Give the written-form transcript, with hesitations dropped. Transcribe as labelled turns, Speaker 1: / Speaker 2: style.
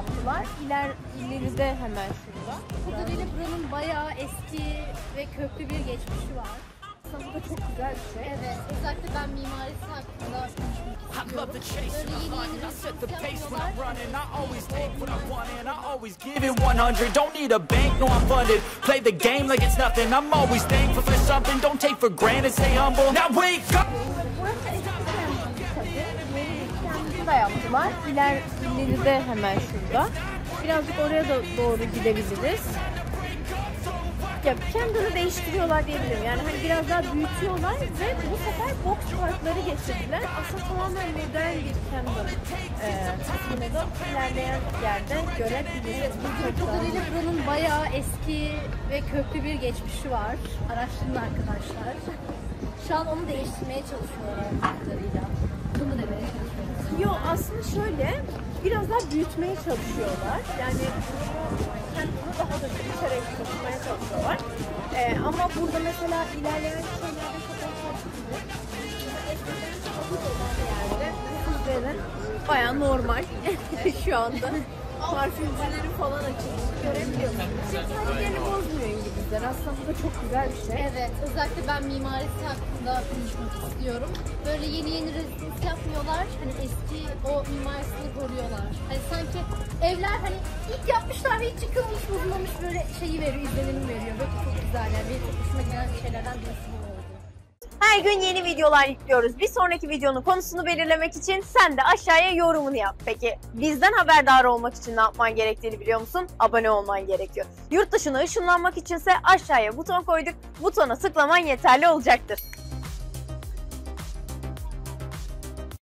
Speaker 1: yaptılar. İleride hemen şurada.
Speaker 2: Burada böyle buranın bayağı eski ve köklü bir geçmişi var.
Speaker 1: Aslında bu da çok güzel bir şey.
Speaker 2: Evet, özellikle ben mimarisi hakkında konuşmak istiyorum. Böyle yeni yeni rezidans
Speaker 3: Give it 100, don't need a bank, no I'm funded. Play the game like it's nothing, I'm always thankful for something. Don't take for granted, stay humble. Now wake up!
Speaker 1: Kendisi de yaptılar. İleride hemen şurada. Birazcık oraya da doğru gidebiliriz. Ya Camden'ı değiştiriyorlar diyebilirim. Yani hani biraz daha büyütüyorlar ve bu sefer box parkları getirdiler. Aslında tamamen modern bir Camden kısmını da ilerleyen yerde görebiliriz.
Speaker 2: Kadarıyla buranın bayağı eski ve köklü bir geçmişi var. Araştırın arkadaşlar. Şu an onu değiştirmeye çalışıyorlar kadarıyla. Bunu demeye çalışıyorlar.
Speaker 1: Yok aslında şöyle biraz daha büyütmeye çalışıyorlar. Yani kendini daha da büyüterek tutmaya çalışıyorlar. Ama burada mesela ilerleyen şeylerde çok yerde bayağı normal şu anda. Parfümcüleri falan açılmış. Görebiliyorsunuz. Sadece bozmuyor İngilizler. Aslında bu da çok güzel bir şey.
Speaker 2: Evet, özellikle ben mimarisi hakkında konuşmak istiyorum. Böyle yeni yeni rezidans yapmıyorlar. Hani eski o mimarisini koruyorlar. Hani sanki evler hani ilk yapmışlar ve hiç yıkılmış, bozulmamış böyle şeyi veriyor, izlenimi veriyor. Böyle çok güzel yani. Benim çok hoşuma giden şeylerden birisi bu oldu.
Speaker 1: Her gün yeni videolar yüklüyoruz. Bir sonraki videonun konusunu belirlemek için sen de aşağıya yorumunu yap. Peki bizden haberdar olmak için ne yapman gerektiğini biliyor musun? Abone olman gerekiyor. Yurt dışına ışınlanmak içinse aşağıya buton koyduk. Butona tıklaman yeterli olacaktır.